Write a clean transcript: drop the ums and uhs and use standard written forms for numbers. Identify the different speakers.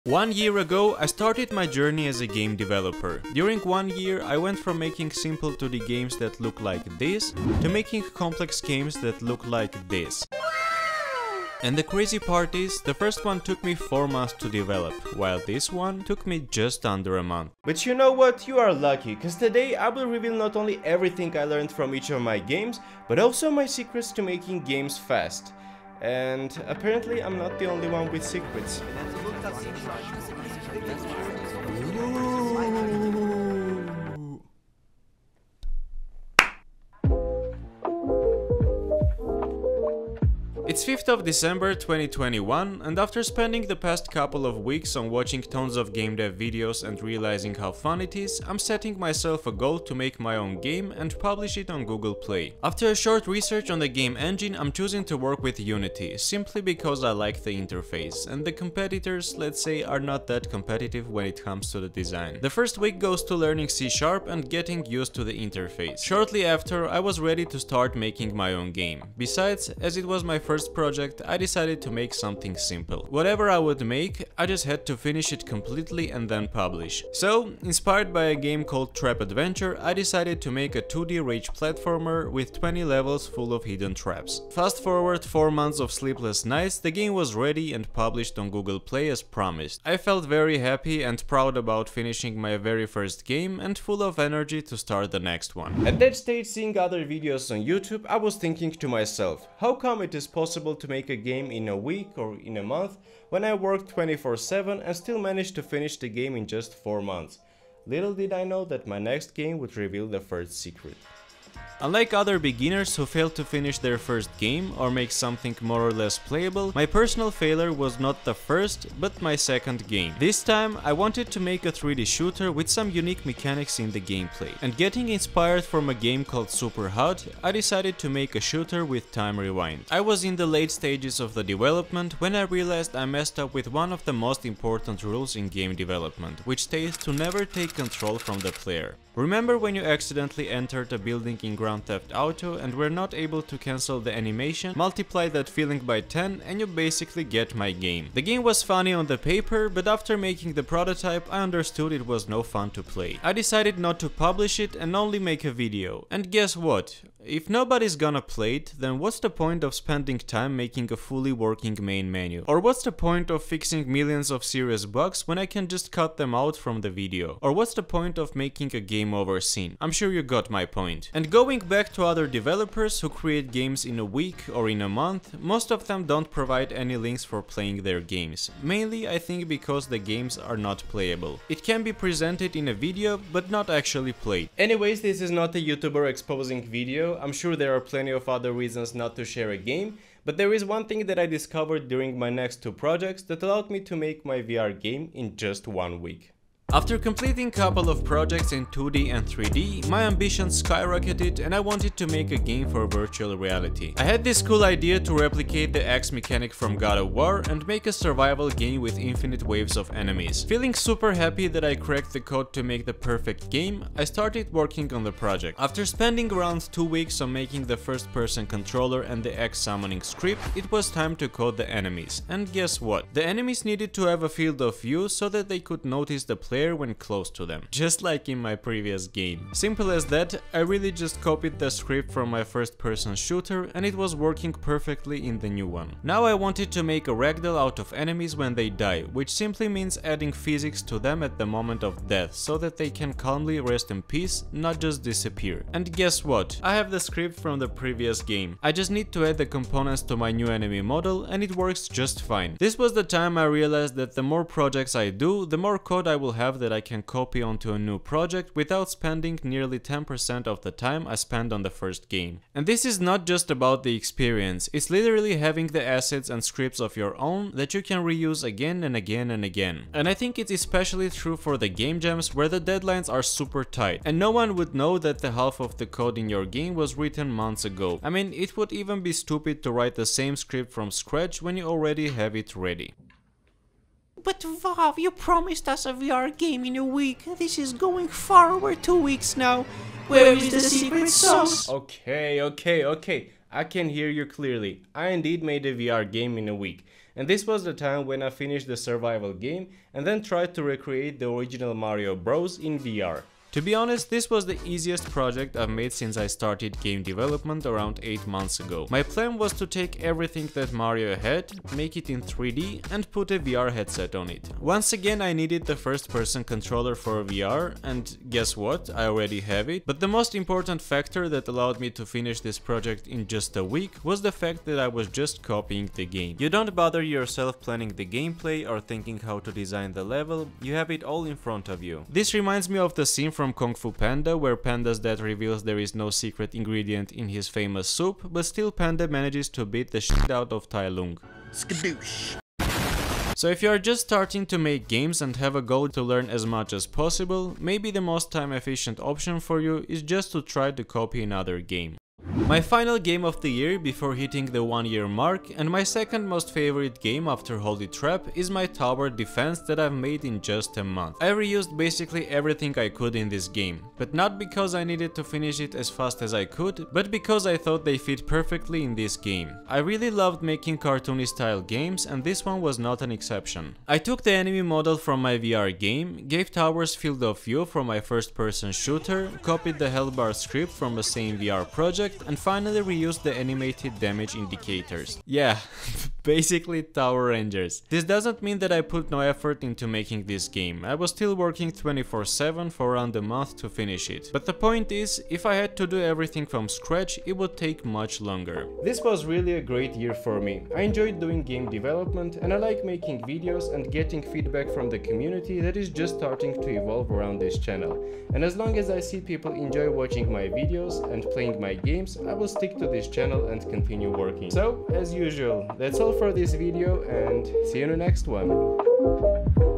Speaker 1: 1 year ago, I started my journey as a game developer. During 1 year, I went from making simple 2D games that look like this, to making complex games that look like this. And the crazy part is, the first one took me 4 months to develop, while this one took me just under a month.
Speaker 2: But you know what, you are lucky, cause today I will reveal not only everything I learned from each of my games, but also my secrets to making games fast. And apparently I'm not the only one with secrets.
Speaker 1: It's 5th of December 2021, and after spending the past couple of weeks on watching tons of game dev videos and realizing how fun it is, I'm setting myself a goal to make my own game and publish it on Google Play. After a short research on the game engine, I'm choosing to work with Unity, simply because I like the interface, and the competitors, let's say, are not that competitive when it comes to the design. The first week goes to learning C# and getting used to the interface. Shortly after, I was ready to start making my own game. Besides, as it was my first project, I decided to make something simple. Whatever I would make, I just had to finish it completely and then publish. So, inspired by a game called Trap Adventure, I decided to make a 2D rage platformer with 20 levels full of hidden traps. Fast forward 4 months of sleepless nights, the game was ready and published on Google Play as promised. I felt very happy and proud about finishing my very first game and full of energy to start the next one.
Speaker 2: At that stage, seeing other videos on YouTube, I was thinking to myself, how come it is possible to make a game in a week or in a month when I worked 24/7 and still managed to finish the game in just 4 months? Little did I know that my next game would reveal the first secret.
Speaker 1: Unlike other beginners who failed to finish their first game or make something more or less playable, my personal failure was not the first, but my second game. This time, I wanted to make a 3D shooter with some unique mechanics in the gameplay. And getting inspired from a game called Super Hot, I decided to make a shooter with time rewind. I was in the late stages of the development when I realized I messed up with one of the most important rules in game development, which states to never take control from the player. Remember when you accidentally entered a building in Grand Theft Auto and were not able to cancel the animation? Multiply that feeling by 10 and you basically get my game. The game was funny on the paper, but after making the prototype I understood it was no fun to play. I decided not to publish it and only make a video. And guess what? If nobody's gonna play it, then what's the point of spending time making a fully working main menu? Or what's the point of fixing millions of serious bugs when I can just cut them out from the video? Or what's the point of making a game over scene? I'm sure you got my point. And going back to other developers who create games in a week or in a month, most of them don't provide any links for playing their games. Mainly I think because the games are not playable. It can be presented in a video but not actually played.
Speaker 2: Anyways, this is not a YouTuber exposing video. I'm sure there are plenty of other reasons not to share a game, but there is one thing that I discovered during my next 2 projects that allowed me to make my VR game in just 1 week.
Speaker 1: After completing a couple of projects in 2D and 3D, my ambitions skyrocketed and I wanted to make a game for virtual reality. I had this cool idea to replicate the axe mechanic from God of War and make a survival game with infinite waves of enemies. Feeling super happy that I cracked the code to make the perfect game, I started working on the project. After spending around 2 weeks on making the first-person controller and the axe summoning script, it was time to code the enemies. And guess what? The enemies needed to have a field of view so that they could notice the player when close to them, just like in my previous game. Simple as that, I really just copied the script from my first-person shooter and it was working perfectly in the new one. Now I wanted to make a ragdoll out of enemies when they die, which simply means adding physics to them at the moment of death, so that they can calmly rest in peace, not just disappear. And guess what? I have the script from the previous game. I just need to add the components to my new enemy model and it works just fine. This was the time I realized that the more projects I do, the more code I will have that I can copy onto a new project without spending nearly 10% of the time I spent on the first game. And this is not just about the experience, it's literally having the assets and scripts of your own that you can reuse again and again and again. And I think it's especially true for the game jams where the deadlines are super tight and no one would know that the half of the code in your game was written months ago. I mean, it would even be stupid to write the same script from scratch when you already have it ready.
Speaker 3: But Vav, you promised us a VR game in a week. This is going far over 2 weeks now. Where is the secret sauce?
Speaker 2: Okay. I can hear you clearly. I indeed made a VR game in a week. And this was the time when I finished the survival game and then tried to recreate the original Mario Bros in VR.
Speaker 1: To be honest, this was the easiest project I've made since I started game development around 8 months ago. My plan was to take everything that Mario had, make it in 3D and put a VR headset on it. Once again I needed the first-person controller for VR, and guess what, I already have it. But the most important factor that allowed me to finish this project in just a week was the fact that I was just copying the game. You don't bother yourself planning the gameplay or thinking how to design the level, you have it all in front of you. This reminds me of the scene from Kung Fu Panda, where Panda's dad reveals there is no secret ingredient in his famous soup, but still Panda manages to beat the shit out of Tai Lung.
Speaker 3: Skadoosh.
Speaker 1: So if you are just starting to make games and have a goal to learn as much as possible, maybe the most time efficient option for you is just to try to copy another game. My final game of the year before hitting the 1-year mark, and my second most favorite game after Holy Trap, is my tower defense that I've made in just a month. I reused basically everything I could in this game, but not because I needed to finish it as fast as I could, but because I thought they fit perfectly in this game. I really loved making cartoony style games, and this one was not an exception. I took the enemy model from my VR game, gave towers field of view from my first person shooter, copied the health bar script from the same VR project, and finally reused the animated damage indicators. Yeah, basically Tower Rangers. This doesn't mean that I put no effort into making this game. I was still working 24/7 for around a month to finish it. But the point is, if I had to do everything from scratch, it would take much longer.
Speaker 2: This was really a great year for me. I enjoyed doing game development and I like making videos and getting feedback from the community that is just starting to evolve around this channel. And as long as I see people enjoy watching my videos and playing my games, I will stick to this channel and continue working. So, as usual, that's all for this video and see you in the next one.